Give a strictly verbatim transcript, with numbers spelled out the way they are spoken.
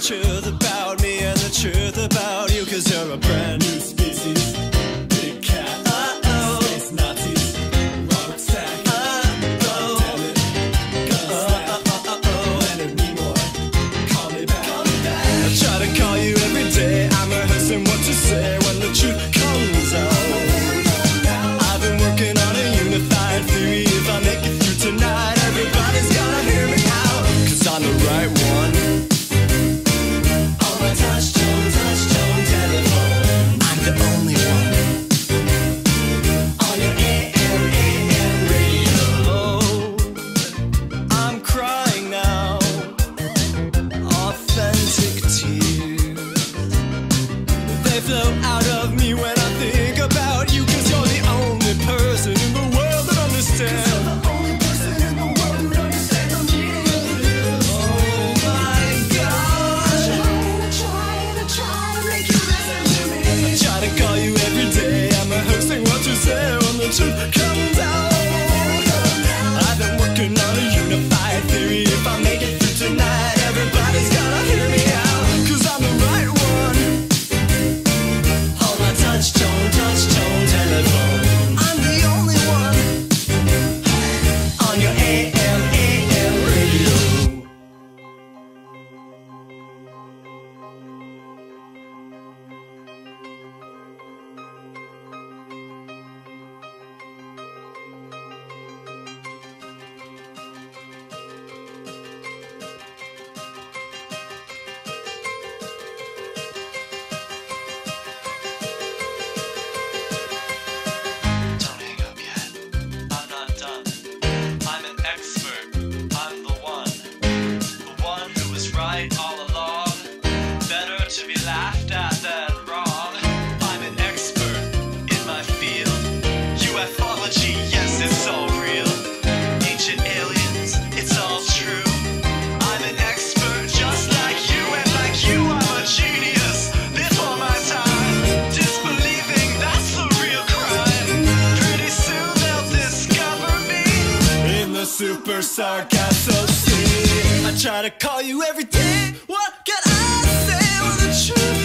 truth about me and the truth about you, 'cause you're a brand new species. Big cat, uh-oh, space Nazis, Robert Stack, uh-oh, damn it, Gunslap, uh-oh, Leonard Nimoy, call me back, call me back. I try to call you every day, I'm rehearsing what to say when the truth comes out. I've been working on a unified theory. If I make it through tonight, everybody's gotta hear me out, 'cause I'm the right one. On my touch tone, touch tone telephone, I'm the only one. On your A M, A M radio. Oh, I'm crying now, authentic tears. They flow out of me when I think about you, 'cause you're the only person in the world that understands. Truth comes out. I've been working on a unified theory. If I make it through tonight, everybody's gotta hear me out, 'cause I'm the right one. Hold my touch tone, touch tone telephone, I'm the only one. On your A M, A M radio. All along, better to be laughed at than wrong. I'm an expert in my field. Ufology, yes, it's all real. Ancient aliens, it's all true. I'm an expert just like you, and like you, I'm a genius before my time. Disbelieving, that's the real crime. Pretty soon they'll discover me In the super sargasso sea. I try to call you every day. What can I say when the truth